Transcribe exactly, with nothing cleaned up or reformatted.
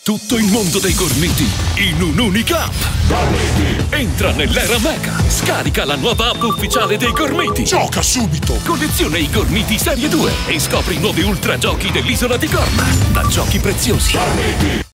Tutto il mondo dei gormiti in un'unica app. Entra nell'era Mega. Scarica la nuova app ufficiale dei gormiti. Gioca subito. Colleziona i gormiti Serie due e scopri i nuovi ultra giochi dell'isola di Gorm. Da giochi preziosi.